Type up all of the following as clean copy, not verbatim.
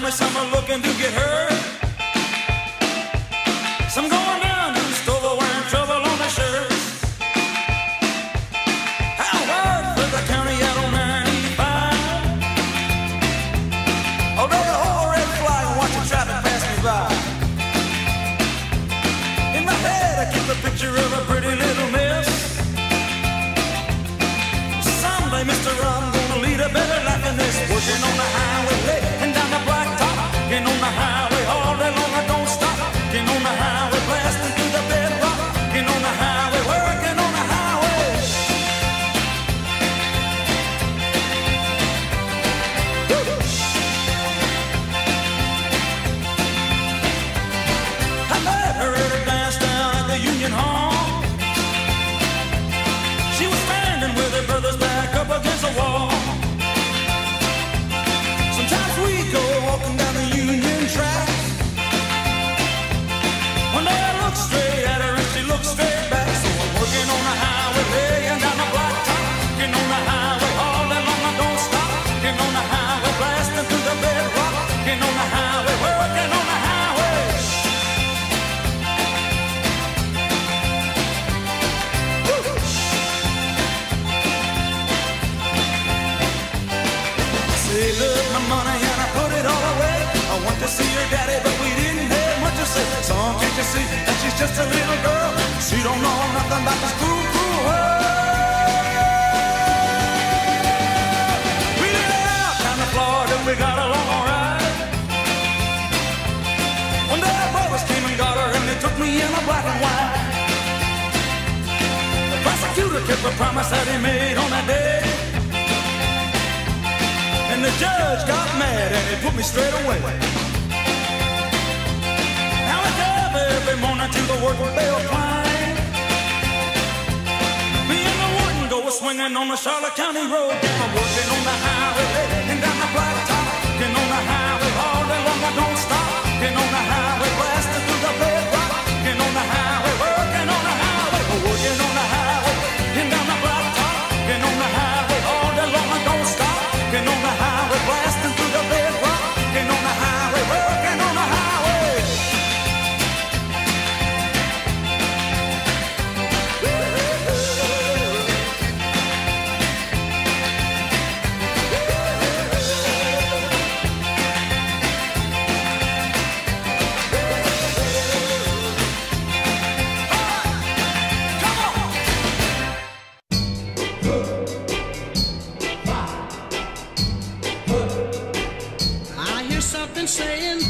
me some are looking to get hurt. Some going down to the store wearing trouble on their shirts. Howard for the county out on 95. Although the whole red flag watching traffic pass me by. In my head I keep a picture of a pretty little miss. Someday, mister, I'm gonna lead a better life than this. Working on the highway late and down the blacktop. Getting on the highway all day long, I don't stop. Getting on the highway, blasting through the bedrock. Getting on the highway, working on the highway. I met her at a dance down at the Union Hall. She was standing with her brother's back up against the wall. Sometimes we go walking down the Union track. One day I look straight at her and she looks straight back. So I'm working on the highway, laying down the blacktop. Getting on the highway all day long, I don't stop. Getting on the highway, blasting through the bedrock. Getting on the highway, working on the highway. Say, look, my money and I put it all away. I want to see her daddy, but we didn't have much to say. Son, can't you see that she's just a little girl? She don't know nothing about this cruel, cruel world. We lived out down in Florida, we got along all right. One day our brothers came and got her, and they took me in a black and white. The prosecutor kept a promise that he made on that day. And the judge got mad and he put me straight away. Now I drive every morning to the work with Bill Klein. Me and the wooden go swinging on the Charlotte County Road. I'm working on the highway and down the blacktop. Getting on the highway all day long, I don't stop. Getting on the highway, blasting through the bedrock. Getting on the highway, working on the highway. Working on the highway and down the blacktop. Getting on the highway all day long, I don't stop. Getting on the highway, blasting through the bedrock. Getting on the highway, working on the highway. Something saying,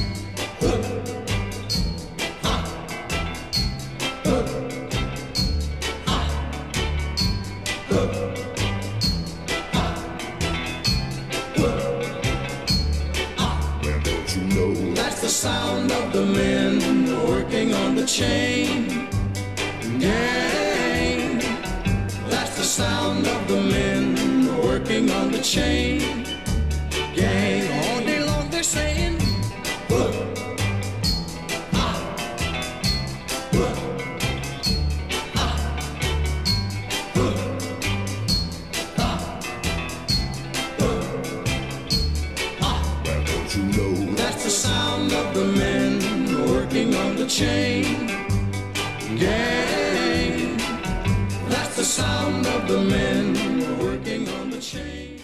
don't you know? That's the sound of the men working on the chain gang. That's the sound of the men working on the chain gang. All day long they're saying, Don't you know? that's the sound of the men working on the chain gang. That's the sound of the men working on the chain.